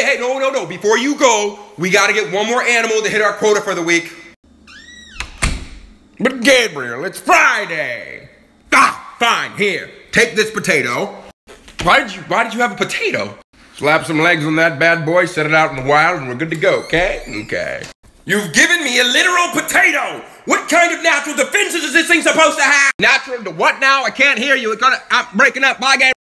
hey, no. Before you go, we gotta get one more animal to hit our quota for the week. But Gabriel, it's Friday. Ah, fine, here, take this potato. Why did you have a potato? Slap some legs on that bad boy, set it out in the wild, and we're good to go, okay? Okay. You've given me a literal potato! What kind of natural defenses is this thing supposed to have? Natural to what now? I can't hear you. I'm breaking up. Bye, Gabriel.